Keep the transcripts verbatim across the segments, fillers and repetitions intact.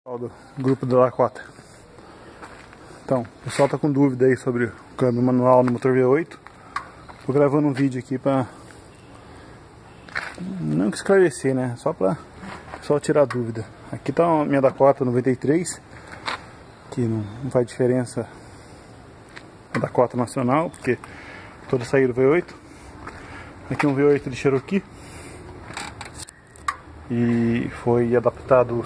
Do grupo da Lakota. Então, o pessoal tá com dúvida aí sobre o câmbio manual no motor V oito. Tô gravando um vídeo aqui pra não esclarecer, né? Só pra o pessoal tirar dúvida. Aqui tá a minha Dakota noventa e três, que não, não faz diferença a Dakota nacional, porque toda saída do V oito. Aqui um V oito de Cherokee e foi adaptado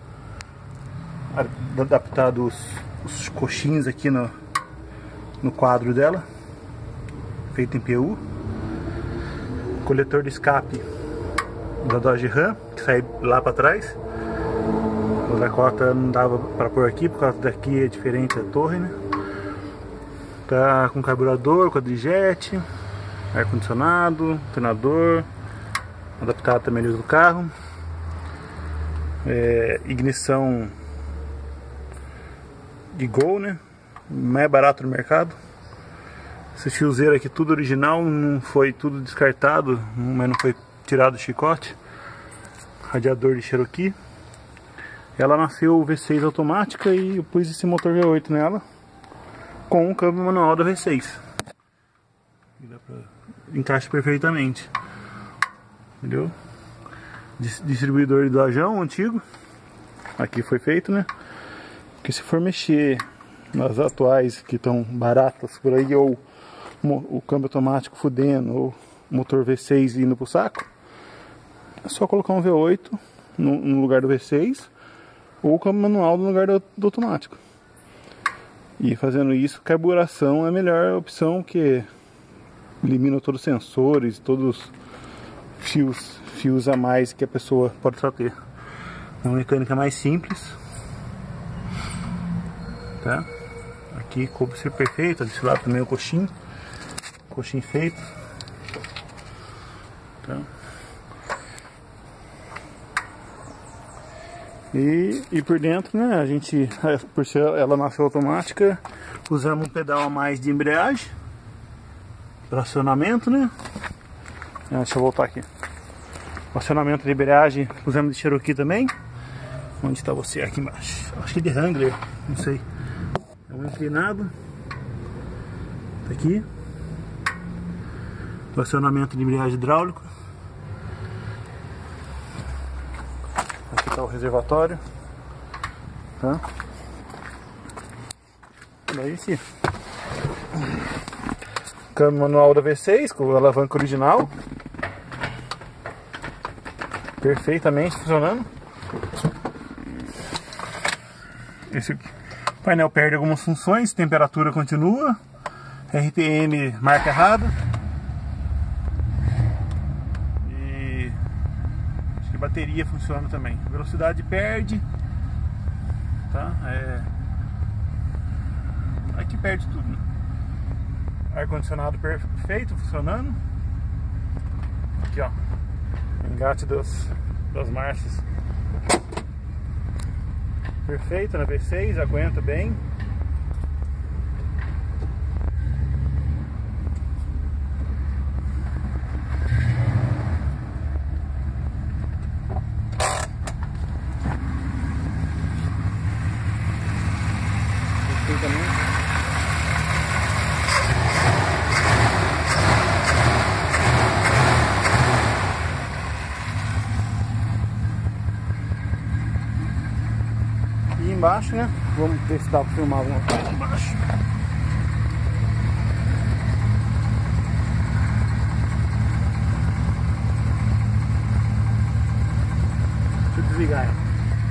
adaptado os, os coxins aqui no, no quadro dela, feito em P U. Coletor de escape da Dodge Ram, que sai lá para trás. O Dakota não dava para pôr aqui, por causa daqui é diferente a torre, né? Tá com carburador, quadrijet, ar condicionado, alternador, adaptado também do carro, é, ignição de Gol, né? Mais barato no mercado. Esse fiozeiro aqui tudo original, não foi tudo descartado, mas não foi tirado do chicote. Radiador de Cherokee. Ela nasceu V seis automática e eu pus esse motor V oito nela com um câmbio manual da V seis. E dá pra... encaixa perfeitamente, entendeu? Distribuidor de dojão antigo, aqui foi feito, né? Porque se for mexer nas atuais que estão baratas por aí, ou o câmbio automático fudendo, ou motor V seis indo pro saco, é só colocar um V oito no, no lugar do V seis, ou o câmbio manual no lugar do, do automático. E fazendo isso, carburação é a melhor opção, que elimina todos os sensores, todos os fios, fios a mais que a pessoa pode ter. É uma mecânica mais simples. Tá? Aqui coube ser perfeito, desse lado também o coxinho, coxinho feito. Tá? E, e por dentro, né, a gente, por ser ela nasceu automática, usamos um pedal a mais de embreagem para acionamento, né? Deixa eu voltar aqui. O acionamento de embreagem pusemos de Cherokee também. Onde está você? Aqui embaixo. Acho que de Wrangler, não sei. É um inclinado. Tá aqui. O acionamento de embreagem hidráulico. Aqui está o reservatório. Tá? Daí sim. Câmbio manual da V seis com a alavanca original. Perfeitamente funcionando. Esse painel perde algumas funções, temperatura continua, R P M marca errada. E acho que a bateria funciona também. Velocidade perde. Tá? É... Aqui perde tudo, né? Ar condicionado perfeito, funcionando. Aqui, ó, engate das, das marchas perfeito na V seis, aguenta bem. Perfeitamente. Embaixo, né? Vamos ver se dá para filmar alguma coisa embaixo. Deixa eu desligar ela.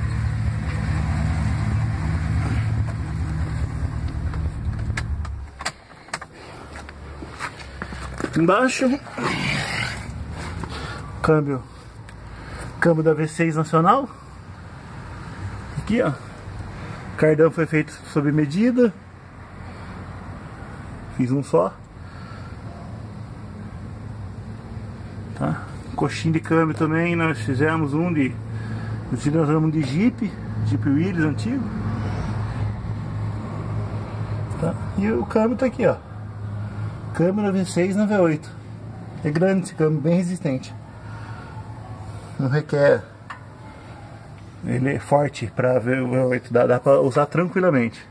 Embaixo, câmbio, câmbio da V seis nacional. Aqui, ó. O cardão foi feito sob medida. Fiz um só. Tá? Coxinho de câmbio também. Nós fizemos um de. Utilizamos um de Jeep. Jeep Willys antigo. Tá? E o câmbio tá aqui, ó. Câmbio na V seis na V oito. É grande esse câmbio, bem resistente. Não requer Ele é forte para V oito, dá, dá para usar tranquilamente.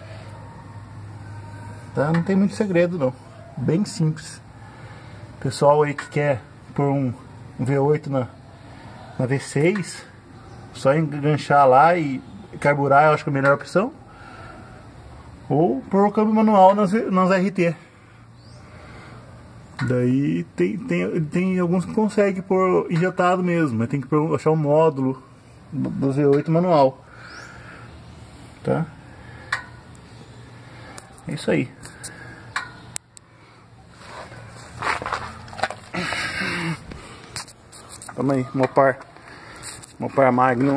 Tá? Não tem muito segredo não, bem simples. Pessoal aí que quer pôr um, um V oito na, na V seis, só enganchar lá e carburar, eu acho que é a melhor opção. Ou pôr o câmbio manual nas, nas R T. Daí tem, tem, tem alguns que conseguem pôr injetado mesmo, mas tem que pôr, achar um módulo do V oito manual. Tá? É isso aí. Toma aí, Mopar. Mopar Magnum.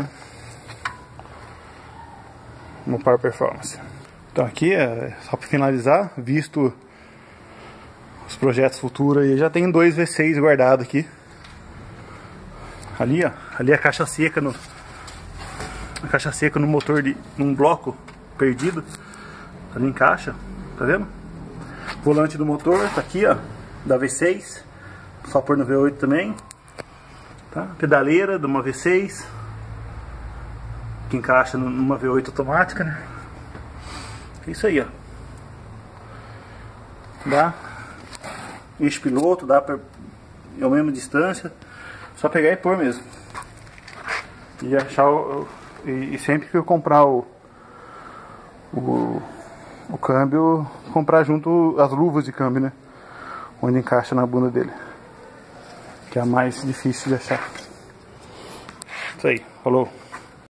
Mopar Performance. Então aqui, é, só para finalizar, visto os projetos futuros aí, já tem dois V seis guardados aqui. Ali, ó, ali a caixa seca no a caixa seca no motor de num bloco perdido. Ali em caixa, tá vendo? Volante do motor tá aqui, ó, da V seis, só pôr no V oito também. Tá? Pedaleira de uma V seis que encaixa numa V oito automática, né? É isso aí, ó. Dá eixo piloto, dá pra é a mesma distância, só pegar e pôr mesmo. E achar o, e, e sempre que eu comprar o, o o câmbio, comprar junto as luvas de câmbio, né? Onde encaixa na bunda dele, que é a mais difícil de achar. Isso aí, falou.